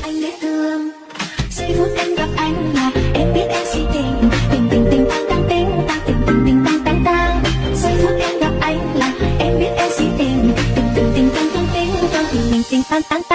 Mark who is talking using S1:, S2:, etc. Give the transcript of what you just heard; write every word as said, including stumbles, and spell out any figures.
S1: anh biết thương. Giây phút em gặp anh là em biết em si tình, tình tình tình tăng tăng tình tăng tình tình tình tăng tăng tăng. Giây phút em gặp anh là em biết em si tình, tình tình tình tăng tăng tình tăng tình tình tình tăng tăng tăng.